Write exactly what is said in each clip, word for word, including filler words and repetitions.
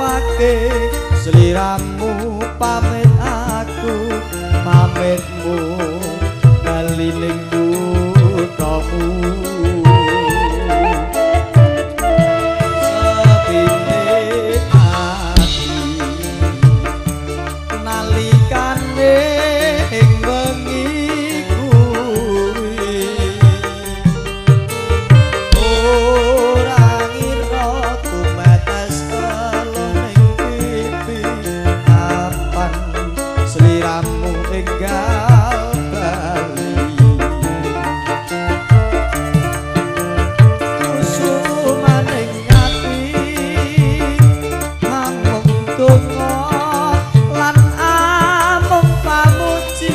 tapake sliramu pamit aku pamitmu bali ning kuthamu sepine ati nalikane ing wengi kuwi ora ngira tumetes ning pipi kapan sliramu enggal bali kusumaning ati amung donga lan amung pamuji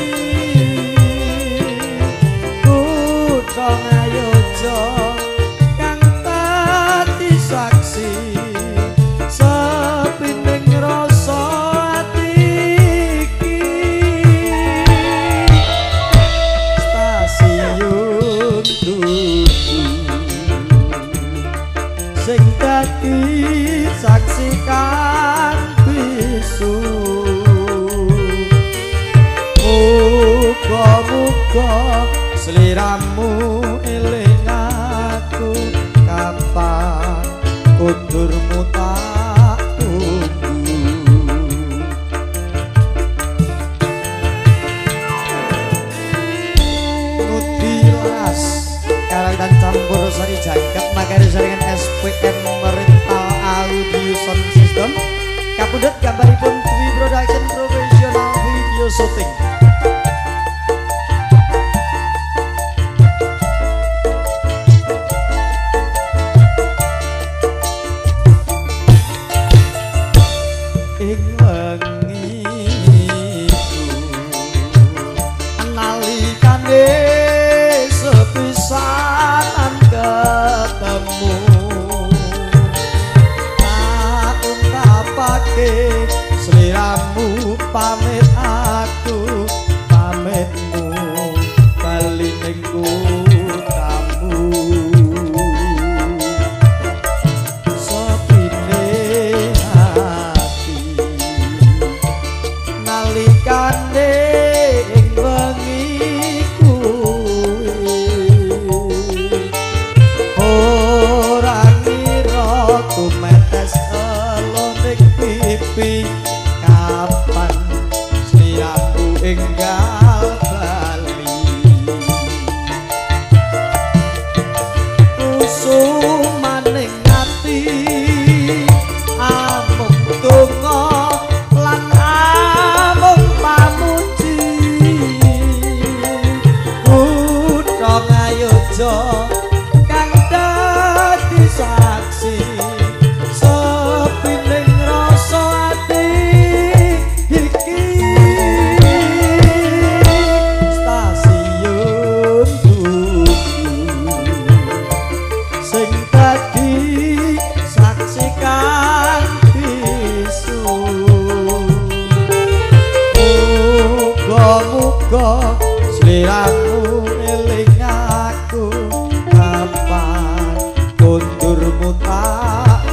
kutha ngayoja kang dadi saksi sepining rasa ati iki stasiun tuku sing dadi saksi kan bisu muga-muga sliramu eling aku kapan kundurmu tak tunggu Nutilas karang dan campur sari jangkep makanya jaringan S P M Merental Audio Sound System kapundhut gambaripun Dwi Production Professional Video Shooting ing wengi nalikane sepisanan ketemu tak ungkapake sliramu pamit aku pamitmu bali ning kuthamu sepine ati nalikane ing wengi kuwi ora ngira tumetes ning pipi kapan sliramu enggal bali kusumaning ati amung donga lan amung pamuji kutha ngayoja kang dadi saksi sepining rasa ati iki stasiun tuku sing dadi saksi kang bisu muga-muga sliramu eling aku kapan kundurmu tak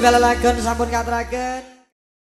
Setunggal lagon sampun katuraken.